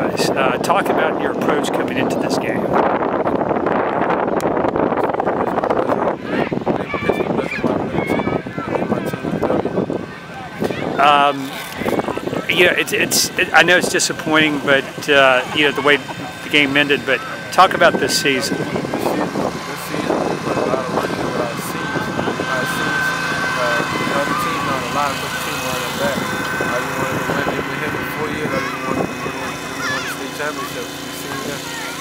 guys. Talk about your approach coming into this game. I know it's disappointing, but the way the game ended. But talk about this season. This season we put a lot of work into our seeds. The team not a lot, but the team on our back. You wanted to win. They've been here for 4 years. I didn't want to win the state championship. You see that?